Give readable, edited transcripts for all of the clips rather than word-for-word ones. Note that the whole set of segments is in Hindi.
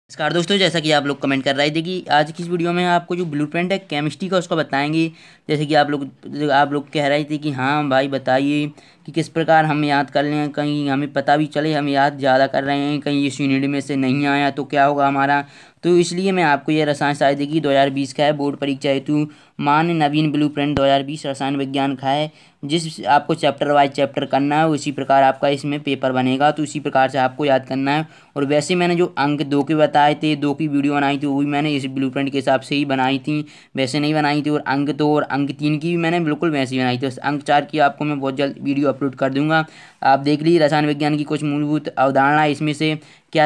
नमस्कार दोस्तों, जैसा कि आप लोग कमेंट कर रहे थे कि आज की इस वीडियो में आपको जो ब्लूप्रिंट है केमिस्ट्री का उसका बताएंगे। जैसे कि आप लोग कह रहे थे कि हाँ भाई बताइए कि किस प्रकार हम याद कर लें, कहीं हमें पता भी चले हम याद ज़्यादा कर रहे हैं, कहीं इस यूनिट में से नहीं आया तो क्या होगा हमारा। तो इसलिए मैं आपको ये रसायन शायद कि 2020 का है, बोर्ड परीक्षा हेतु मान्य नवीन ब्लूप्रिंट 2020 रसायन विज्ञान का है। जिस आपको चैप्टर वाइज चैप्टर करना है उसी प्रकार आपका इसमें पेपर बनेगा, तो इसी प्रकार से आपको याद करना है। और वैसे मैंने जो अंक 2 के बताए थे, 2 की वीडियो बनाई थी, वो भी मैंने इस ब्लूप्रिंट के हिसाब से ही बनाई थी, वैसे नहीं बनाई थी। और अंक 2 और अंक 3 की भी मैंने बिल्कुल वैसे ही बनाई थी। बस अंक 4 की आपको मैं बहुत जल्द वीडियो अपलोड कर दूंगा। आप देख लीजिए रसायन विज्ञान की कुछ मूलभूत अवधारणा, इसमें से क्या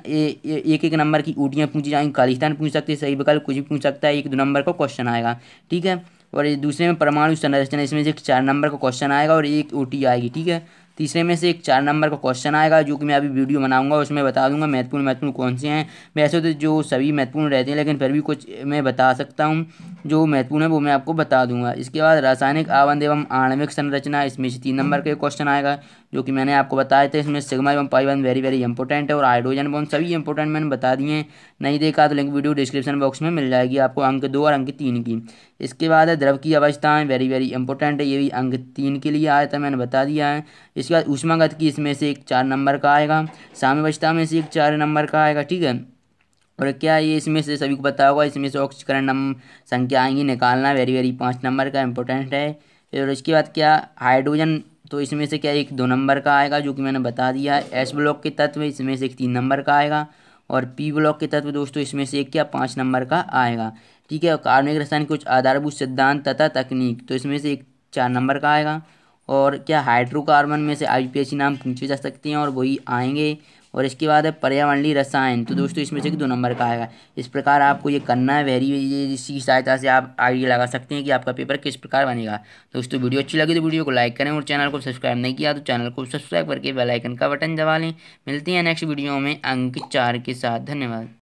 एक एक नंबर की ऊटियाँ पूछी जाएंगी, खालिस्तान पूछ सकते हैं, सही विकल्प कुछ भी पूछ सकता है, 1-2 नंबर का क्वेश्चन आएगा, ठीक है। और ये दूसरे में परमाणु संरचना, इसमें से एक 4 नंबर का क्वेश्चन आएगा और एक ओटी आएगी, ठीक है। तीसरे में से एक 4 नंबर का क्वेश्चन आएगा, जो कि मैं अभी वीडियो बनाऊंगा उसमें बता दूंगा महत्वपूर्ण कौन से हैं। वैसे तो जो सभी महत्वपूर्ण रहते हैं, लेकिन फिर भी कुछ मैं बता सकता हूँ जो महत्वपूर्ण है, वो मैं आपको बता दूंगा। इसके बाद रासायनिक आबंध एवं आणविक संरचना, इसमें से 3 नंबर के क्वेश्चन आएगा, जो कि मैंने आपको बताए थे। इसमें सिग्मा एवं pi bond very very important है, और हाइड्रोजन बॉन्ड सभी इंपॉर्टेंट मैंने बता दिए हैं। नहीं देखा तो लिंक वीडियो डिस्क्रिप्शन बॉक्स में मिल जाएगी आपको, अंक 2 और अंक 3 की। इसके बाद है द्रव की अवस्थाएं, वेरी वेरी इंपॉर्टेंट है, ये भी अंक 3 के लिए आया था, मैंने बता दिया है। इसके बाद ऊष्मागत की, इसमें से एक 4 नंबर का आएगा। साम्यावस्था में से एक 4 नंबर का आएगा, ठीक है। और क्या ये इसमें से सभी को पता होगा, इसमें से ऑक्सीकरण संख्या आएंगी निकालना, वेरी वेरी 5 नंबर का इंपॉर्टेंट है। और इसके बाद क्या हाइड्रोजन, तो इसमें से क्या 1-2 नंबर का आएगा, जो कि मैंने बता दिया है। एस ब्लॉक के तत्व, इसमें से एक 3 नंबर का आएगा। और पी ब्लॉक के तत्व दोस्तों, इसमें से एक क्या 5 नंबर का आएगा, ठीक है। और कार्बनिक रसायन कुछ आधारभूत सिद्धांत तथा तकनीक, तो इसमें से एक 4 नंबर का आएगा। और क्या हाइड्रोकार्बन में से आईपीएसी नाम पूछे जा सकते हैं और वही आएंगे। और इसके बाद है पर्यावरणीय रसायन, तो दोस्तों इसमें से 2 नंबर का आएगा। इस प्रकार आपको ये करना है, वेरी इसी सहायता से आप आइडिया लगा सकते हैं कि आपका पेपर किस प्रकार बनेगा। दोस्तों वीडियो अच्छी लगी तो वीडियो को लाइक करें, और चैनल को सब्सक्राइब नहीं किया तो चैनल को सब्सक्राइब करके बेल आइकन का बटन दबा लें। मिलते हैं नेक्स्ट वीडियो में अंक 4 के साथ। धन्यवाद।